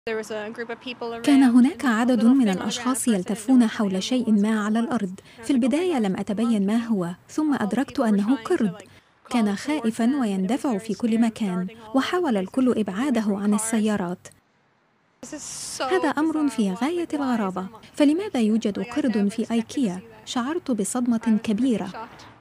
كان هناك عدد من الأشخاص يلتفون حول شيء ما على الأرض. في البداية لم أتبين ما هو، ثم أدركت أنه قرد. كان خائفاً ويندفع في كل مكان، وحاول الكل إبعاده عن السيارات. هذا أمر في غاية الغرابة، فلماذا يوجد قرد في آيكيا؟ شعرت بصدمة كبيرة.